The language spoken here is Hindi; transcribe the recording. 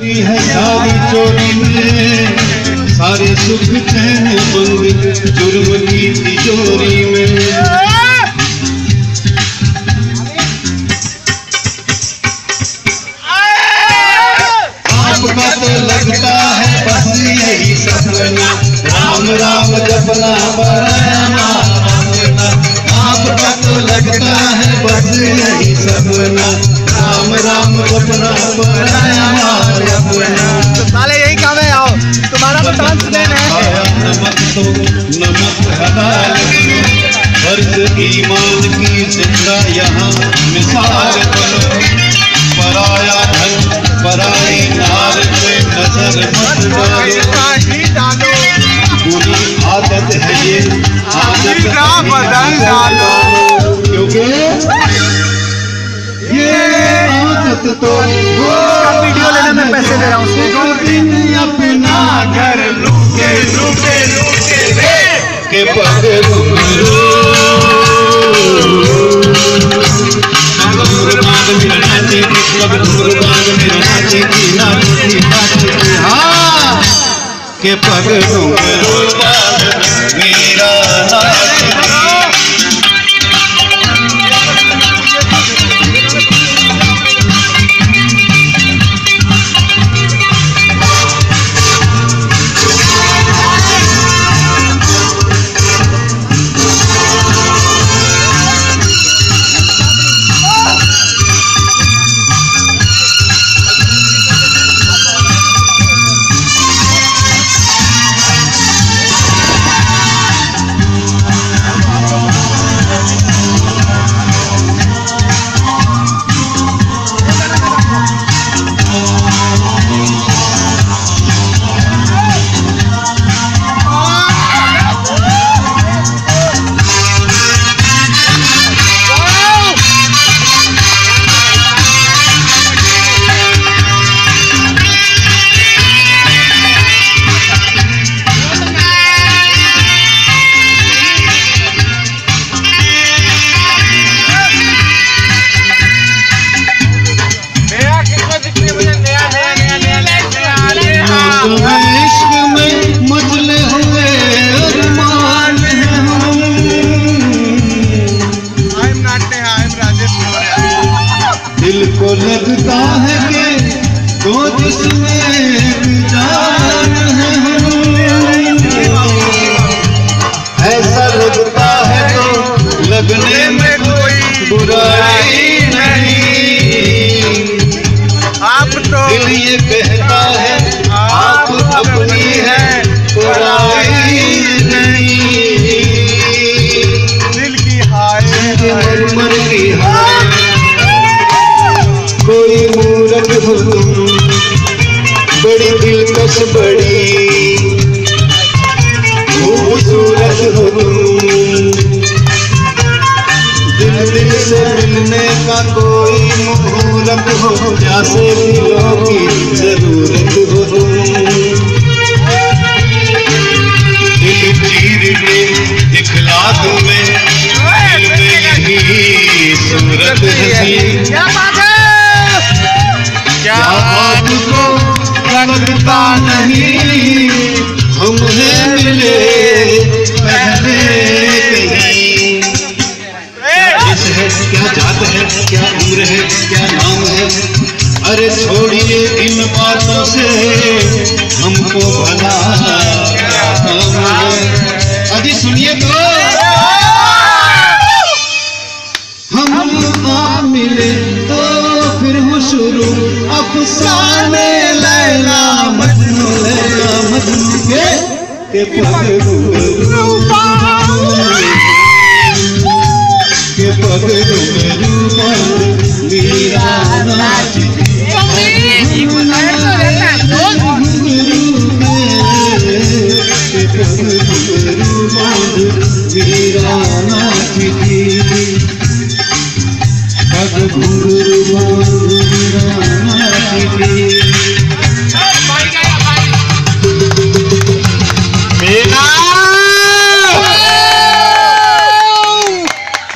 की है सारी चोरी में, सारे सुख चैन मंग जुर्म की तिजोरी में। आपका तो लगता है बस यही सपना, राम राम जपना पराया मांगना। आपका तो लगता है बस यही सपना, राम राम जपना पराया मांगना। साले यही काम है, आओ तुम्हारा तो डांस देन है। नमक तो नमक हलाल, फर्ज ईमान की जिंदा यहाँ मिसाल करो। पराया धन पराई नार पे नजर मत डालो, बुरी आदत है ये आदत बदल डालो, क्योंकि ये आदत तो वीडियो लेने में पैसे दे रहा हूँ। अपना घर लूटे लूटे लूटे के पग के पग मेरा इश्क में मचले हुए अरमान हैं हम। दिल को लगता है कि तो जिसमें जान है हम। ऐसा लगता है तो लगने में कोई बुराई नहीं। आप तो दिल ये कहता है आप अपनी है बुराई नहीं। दिल की हाय मर की हाय, कोई मूरत हो तुम बड़ी दिलकश बड़ी खूबसूरत हो तुम। दिल से मिलने का कोई मुहूर्त हो, जैसे दिलों की जरूरत हो तुम। दिल चीर के दिखला तुम्हें दिल में यही सूरत हसी। क्या आपको लगता नहीं हमें मिले पहले कहीं। क्या जात है, क्या उम्र है, क्या नाम है, अरे छोड़िए इन बातों से हमको भला काम है। अजी सुनिए तो हम आप मिले तो फिर हो शुरू अफसाने लैला मजनू के पग के पग मीरा नाचती मीरा नाचती पग घुंघरू